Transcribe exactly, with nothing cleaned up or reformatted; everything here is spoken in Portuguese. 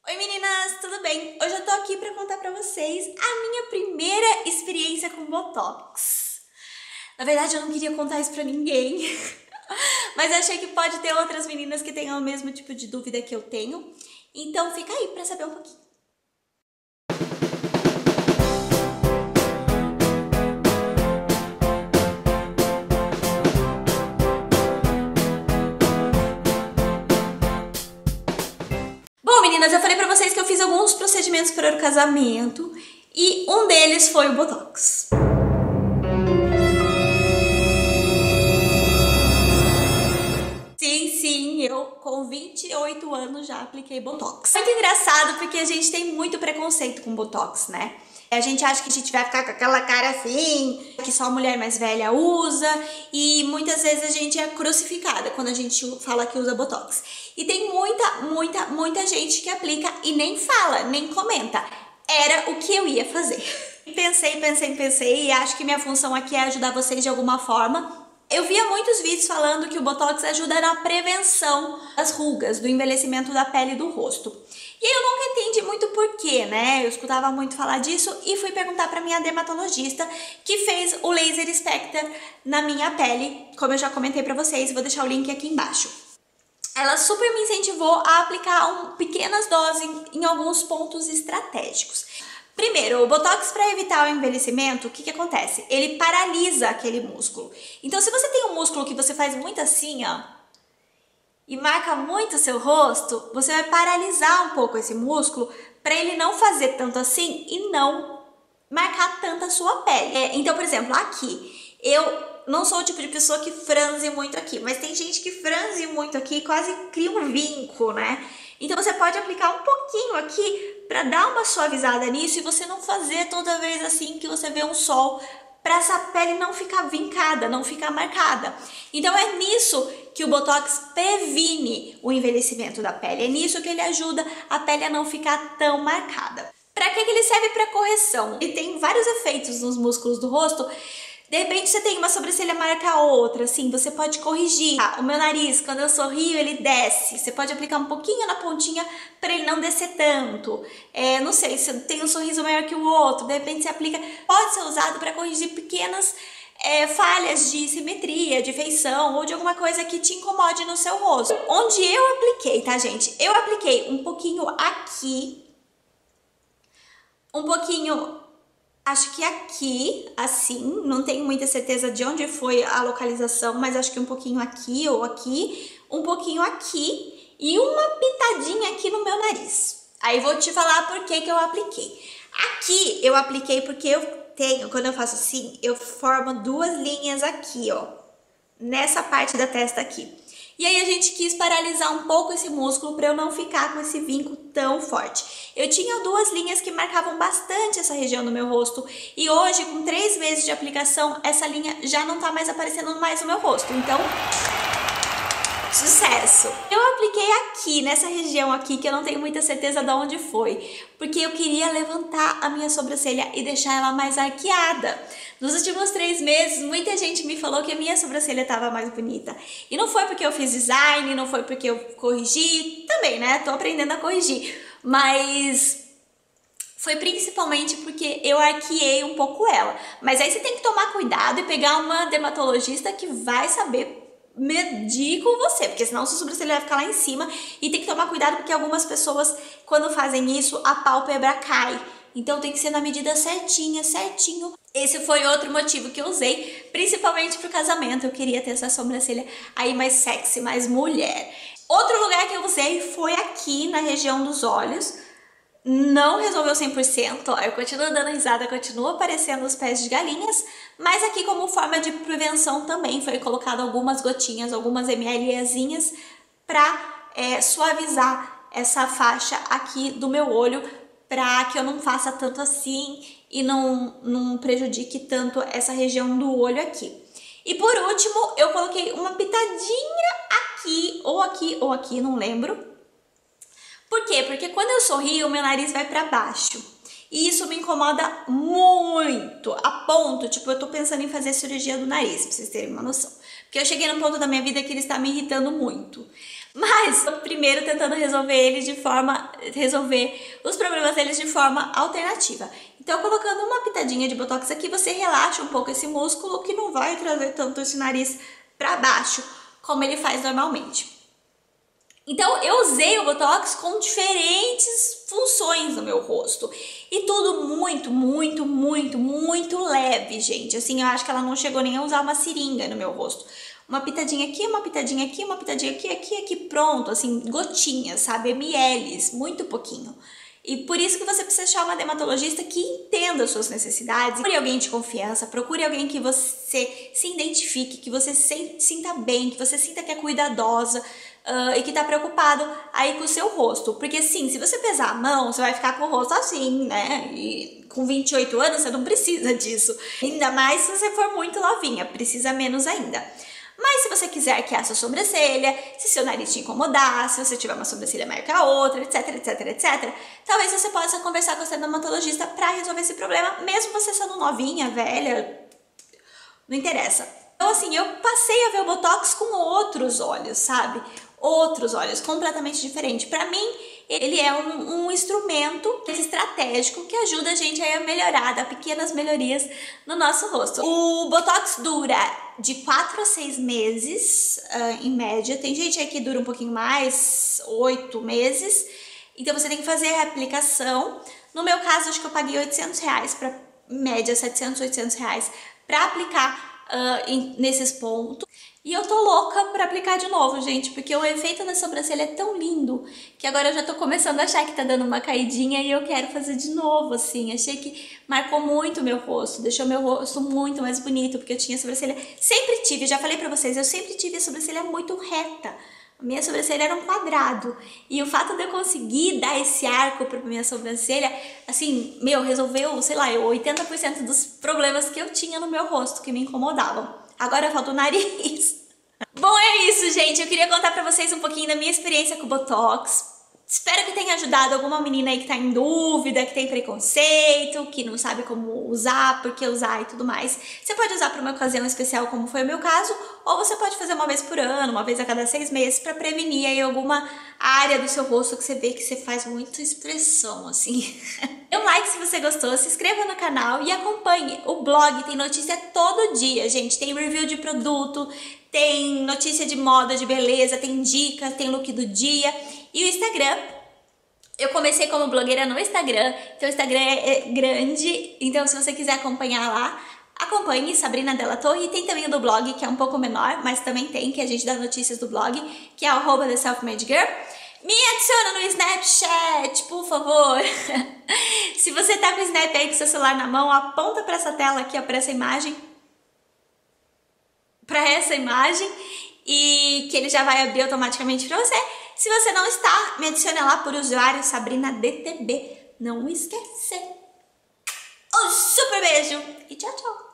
Oi meninas, tudo bem? Hoje eu tô aqui pra contar pra vocês a minha primeira experiência com Botox. Na verdade eu não queria contar isso pra ninguém, mas achei que pode ter outras meninas que tenham o mesmo tipo de dúvida que eu tenho. Então fica aí pra saber um pouquinho. Bom, meninas, eu falei pra vocês que eu fiz alguns procedimentos para o casamento e um deles foi o Botox. Sim, sim, eu com vinte e oito anos já apliquei Botox. Muito engraçado porque a gente tem muito preconceito com Botox, né? A gente acha que a gente vai ficar com aquela cara assim, que só a mulher mais velha usa, e muitas vezes a gente é crucificada quando a gente fala que usa Botox. E tem muita, muita, muita gente que aplica e nem fala, nem comenta. Era o que eu ia fazer. Pensei, pensei, pensei, e acho que minha função aqui é ajudar vocês de alguma forma. Eu via muitos vídeos falando que o Botox ajuda na prevenção das rugas, do envelhecimento da pele e do rosto. E eu nunca entendi muito porquê, né? Eu escutava muito falar disso e fui perguntar pra minha dermatologista que fez o Laser Inspector na minha pele, como eu já comentei pra vocês, vou deixar o link aqui embaixo. Ela super me incentivou a aplicar um, pequenas doses em, em alguns pontos estratégicos. Primeiro, o Botox, para evitar o envelhecimento, o que que acontece? Ele paralisa aquele músculo. Então, se você tem um músculo que você faz muito assim, ó, e marca muito o seu rosto, você vai paralisar um pouco esse músculo para ele não fazer tanto assim e não marcar tanto a sua pele. É, então, por exemplo, aqui, eu não sou o tipo de pessoa que franze muito aqui, mas tem gente que franze muito aqui e quase cria um vinco, né? Então você pode aplicar um pouquinho aqui para dar uma suavizada nisso e você não fazer toda vez assim que você vê um sol, para essa pele não ficar vincada, não ficar marcada. Então é nisso que o Botox previne o envelhecimento da pele, é nisso que ele ajuda a pele a não ficar tão marcada. Para que que ele serve? Para correção. Ele tem vários efeitos nos músculos do rosto. De repente você tem uma sobrancelha marca a outra, assim, você pode corrigir. Ah, o meu nariz, quando eu sorrio, ele desce. Você pode aplicar um pouquinho na pontinha para ele não descer tanto. É, não sei, se tem um sorriso maior que o outro, de repente você aplica. Pode ser usado para corrigir pequenas é, falhas de simetria, de feição ou de alguma coisa que te incomode no seu rosto. Onde eu apliquei, tá, gente? Eu apliquei um pouquinho aqui, um pouquinho... Acho que aqui, assim, não tenho muita certeza de onde foi a localização, mas acho que um pouquinho aqui ou aqui, um pouquinho aqui e uma pitadinha aqui no meu nariz. Aí vou te falar por que que eu apliquei. Aqui eu apliquei porque eu tenho, quando eu faço assim, eu formo duas linhas aqui, ó, nessa parte da testa aqui. E aí a gente quis paralisar um pouco esse músculo para eu não ficar com esse vinco tão forte. Eu tinha duas linhas que marcavam bastante essa região do meu rosto e hoje, com três meses de aplicação, essa linha já não tá mais aparecendo mais no meu rosto. Então, sucesso! Eu apliquei aqui, nessa região aqui, que eu não tenho muita certeza de onde foi, porque eu queria levantar a minha sobrancelha e deixar ela mais arqueada. Nos últimos três meses, muita gente me falou que a minha sobrancelha estava mais bonita. E não foi porque eu fiz design, não foi porque eu corrigi, também, né? Tô aprendendo a corrigir. Mas foi principalmente porque eu arqueei um pouco ela. Mas aí você tem que tomar cuidado e pegar uma dermatologista que vai saber medir com você, porque senão sua sobrancelha vai ficar lá em cima. E tem que tomar cuidado porque algumas pessoas, quando fazem isso, a pálpebra cai. Então tem que ser na medida certinha, certinho. Esse foi outro motivo que eu usei, principalmente pro casamento. Eu queria ter essa sobrancelha aí mais sexy, mais mulher. Outro lugar que eu usei foi aqui na região dos olhos. Não resolveu cem por cento, ó, eu continuo dando risada, continua aparecendo os pés de galinhas, mas aqui como forma de prevenção também foi colocado algumas gotinhas, algumas mlzinhas pra é, suavizar essa faixa aqui do meu olho, para que eu não faça tanto assim e não, não prejudique tanto essa região do olho aqui. E por último, eu coloquei uma pitadinha aqui, ou aqui, ou aqui, não lembro. Por quê? Porque quando eu sorrio, o meu nariz vai para baixo. E isso me incomoda muito, a ponto, tipo, eu tô pensando em fazer cirurgia do nariz, pra vocês terem uma noção. Porque eu cheguei num ponto da minha vida que ele está me irritando muito. Mas, eu primeiro tentando resolver ele de forma resolver os problemas deles de forma alternativa. Então, colocando uma pitadinha de Botox aqui, você relaxa um pouco esse músculo, que não vai trazer tanto esse nariz pra baixo, como ele faz normalmente. Então, eu usei o Botox com diferentes funções no meu rosto. E tudo muito, muito, muito, muito leve, gente. Assim, eu acho que ela não chegou nem a usar uma seringa no meu rosto. Uma pitadinha aqui, uma pitadinha aqui, uma pitadinha aqui, aqui, aqui, pronto. Assim, gotinhas, sabe? ml, muito pouquinho. E por isso que você precisa achar uma dermatologista que entenda as suas necessidades. Procure alguém de confiança, procure alguém que você se identifique, que você se sinta bem, que você sinta que é cuidadosa uh, e que tá preocupado aí com o seu rosto. Porque sim, se você pesar a mão, você vai ficar com o rosto assim, né? E com vinte e oito anos você não precisa disso. Ainda mais se você for muito novinha, precisa menos ainda. Mas se você quiser que a sua sobrancelha, se seu nariz te incomodar, se você tiver uma sobrancelha maior que a outra, etc, etc, etcétera, talvez você possa conversar com a sua dermatologista para resolver esse problema, mesmo você sendo novinha, velha, não interessa. Então assim, eu passei a ver o Botox com outros olhos, sabe? Outros olhos, completamente diferente. Para mim, ele é um, um instrumento estratégico que ajuda a gente a melhorar, dar pequenas melhorias no nosso rosto. O Botox dura de quatro a seis meses, uh, em média. Tem gente aí que dura um pouquinho mais, oito meses. Então você tem que fazer a aplicação. No meu caso, acho que eu paguei oitocentos reais, para média setecentos, oitocentos reais, para aplicar uh, em, nesses pontos. E eu tô louca pra aplicar de novo, gente, porque o efeito na sobrancelha é tão lindo que agora eu já tô começando a achar que tá dando uma caidinha e eu quero fazer de novo, assim. Achei que marcou muito o meu rosto, deixou meu rosto muito mais bonito, porque eu tinha a sobrancelha... Sempre tive, já falei pra vocês, eu sempre tive a sobrancelha muito reta. A minha sobrancelha era um quadrado. E o fato de eu conseguir dar esse arco pra minha sobrancelha, assim, meu, resolveu, sei lá, oitenta por cento dos problemas que eu tinha no meu rosto, que me incomodavam. Agora falta o nariz. Bom, é isso, gente. Eu queria contar pra vocês um pouquinho da minha experiência com o Botox. Espero que tenha ajudado alguma menina aí que tá em dúvida, que tem preconceito, que não sabe como usar, por que usar e tudo mais. Você pode usar para uma ocasião especial, como foi o meu caso, ou você pode fazer uma vez por ano, uma vez a cada seis meses, para prevenir aí alguma área do seu rosto que você vê que você faz muita expressão, assim. Dê um like se você gostou, se inscreva no canal e acompanhe o blog. Tem notícia todo dia, gente. Tem review de produto, tem notícia de moda, de beleza, tem dicas, tem look do dia. E o Instagram, eu comecei como blogueira no Instagram, então o Instagram é grande, então se você quiser acompanhar lá, acompanhe Sabrina Della Torre. E tem também o do blog, que é um pouco menor, mas também tem, que a gente dá notícias do blog, que é arroba The Self-Made Girl. Me adiciona no Snapchat, por favor. Se você tá com o Snap aí com seu celular na mão, aponta para essa tela aqui, ó, para essa imagem, para essa imagem, e que ele já vai abrir automaticamente para você. Se você não está, me adicione lá por usuário Sabrina D T B. Não esquece. Um super beijo e tchau, tchau.